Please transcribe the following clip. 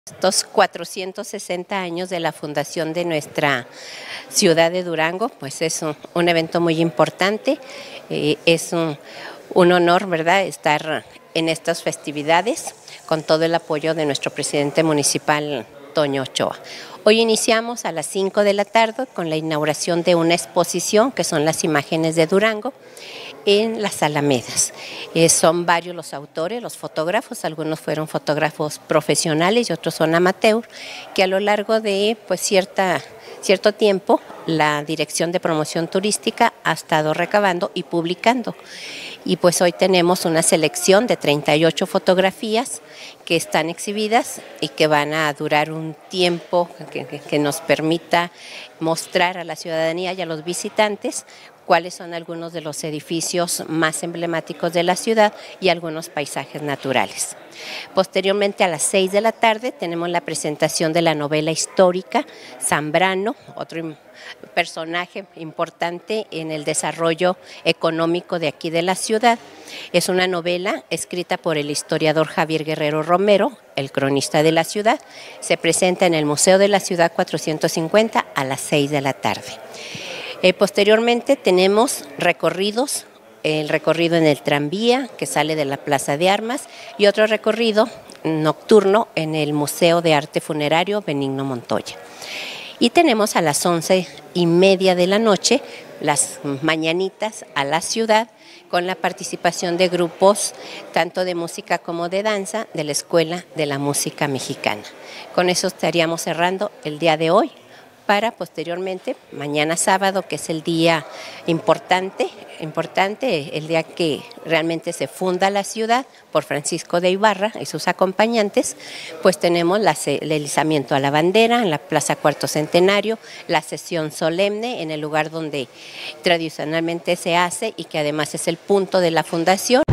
Estos 460 años de la fundación de nuestra ciudad de Durango, pues es un evento muy importante, es un honor, ¿verdad?, estar en estas festividades con todo el apoyo de nuestro presidente municipal, Toño Ochoa. Hoy iniciamos a las 5 de la tarde con la inauguración de una exposición que son las imágenes de Durango en las Alamedas. Son varios los autores, los fotógrafos, algunos fueron fotógrafos profesionales y otros son amateur, que a lo largo de cierto tiempo la Dirección de Promoción Turística ha estado recabando y publicando. Y pues hoy tenemos una selección de 38 fotografías que están exhibidas y que van a durar un tiempo que nos permita mostrar a la ciudadanía y a los visitantes cuáles son algunos de los edificios más emblemáticos de la ciudad y algunos paisajes naturales. Posteriormente, a las 6 de la tarde, tenemos la presentación de la novela histórica Zambrano, otro personaje importante en el desarrollo económico de aquí de la ciudad. Es una novela escrita por el historiador Javier Guerrero Romero, el cronista de la ciudad. Se presenta en el Museo de la Ciudad 450 a las 6 de la tarde. Posteriormente tenemos recorridos, el recorrido en el tranvía que sale de la Plaza de Armas y otro recorrido nocturno en el Museo de Arte Funerario Benigno Montoya. Y tenemos a las 11:30 de la noche las mañanitas a la ciudad con la participación de grupos tanto de música como de danza de la Escuela de la Música Mexicana. Con eso estaríamos cerrando el día de hoy, para posteriormente, mañana sábado, que es el día importante, el día que realmente se funda la ciudad por Francisco de Ibarra y sus acompañantes, pues tenemos el izamiento a la bandera en la Plaza Cuarto Centenario, la sesión solemne en el lugar donde tradicionalmente se hace y que además es el punto de la fundación.